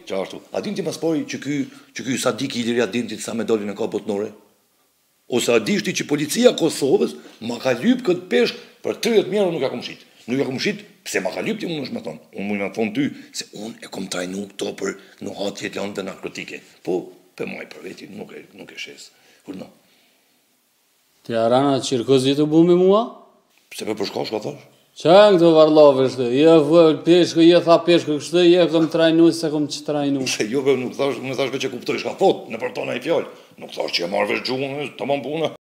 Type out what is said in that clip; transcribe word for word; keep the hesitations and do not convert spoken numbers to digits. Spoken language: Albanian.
Qartu. A din ti mas pari që ky, që ky Sadik Iliri Adintit sa medalin e ka botnore? Ose a dishti që policia Kosovës ma ka lyp këtë peshk për tridhjetë mijë euro nuk ja kom shit. Nuk ja kom shit, pse ma ka lyp ti unë është me thonë. Unë mu me thonë ty, se unë e kom trajnu këto për nuhatjet janë të narkotike. Po, për maj për veti, nuk e, nuk e shes. Kur no. Ti arana qirkozi të bu me mua? Pse për përshka, shka thash? Qa e në këto varlove shtë? Je vëll peshkë, je tha peshkë kështë, je kom trajnu, se kom që trajnu. Se jo, nuk thash, nuk thash veç e kuptoj shka thot, në për tona i fjallë. Nuk thash që e marrë veç gjuhën, të mam puna.